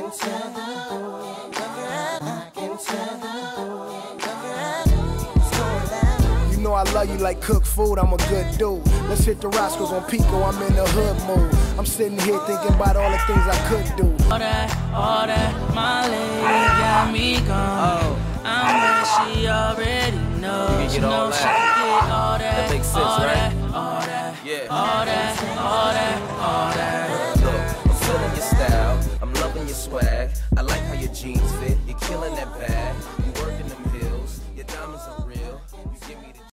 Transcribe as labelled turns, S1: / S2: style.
S1: You know I love you like cooked food, I'm a good dude. Let's hit the Roscoe's on Pico, I'm in the hood mood. I'm sitting here thinking about all the things I could do.
S2: All that, my lady got me gone. I'm where she already knows. You know she can get all that,
S3: makes sense,
S2: all
S3: right?
S2: that, all that,
S3: Yeah.
S2: all that, all that, all that.
S3: Look, I'm feeling your style, I'm loving your swag. I like how your jeans fit, you're killing that bag.